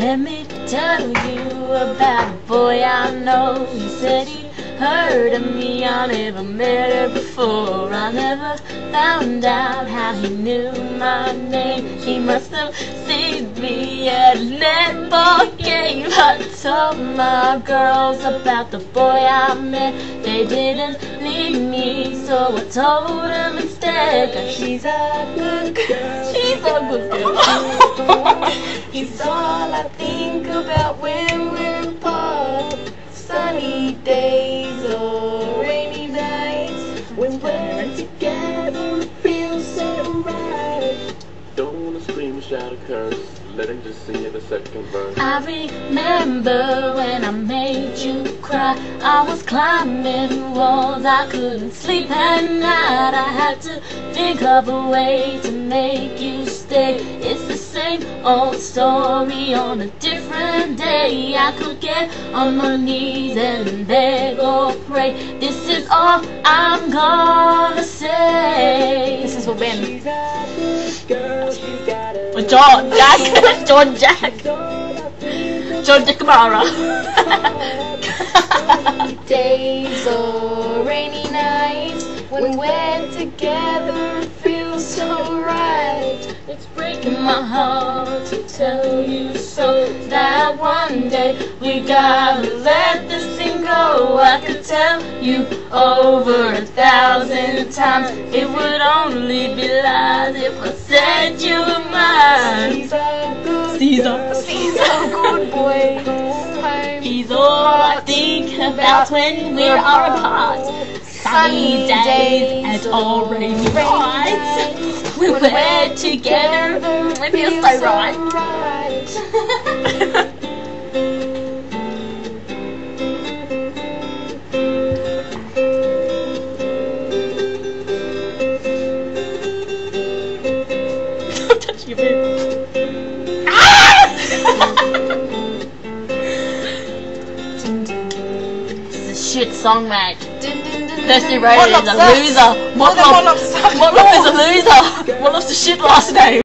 Let me tell you about a boy I know. He said he heard of me, I never met her before. I never found out how he knew my name. He must have seen me at a netball game. I told my girls about the boy I met. They didn't leave me, so I told them instead. 'Cause she's a good girl. She's a good girl. He's all I think about when we're apart. Sunny days or rainy nights, when we're together it feels so right. Don't wanna scream, shout, or curse. Let him just sing in the second verse. I remember when I made you cry. I was climbing walls, I couldn't sleep at night. I had to think of a way to make you stay. It's the same old story on a different day. I could get on my knees and beg or pray. This is all I'm gonna say. This is for Ben. With John Jack. John Jack. John Jack Kamara. Days or rainy nights, when we're together it feels so right. It's breaking my heart to tell you so, that one day we gotta let this thing go. I could tell you over 1,000 times, it would only be lies if I said you were mine. He's a good good boy. He's all I think about when we are apart. Sunny days and all rainy nights, when we're together it feels so right. Don't touch your bed. This is a shit song, mate. Thirsty Road is a loser. Motlop is a loser. Motlop's a shit last name.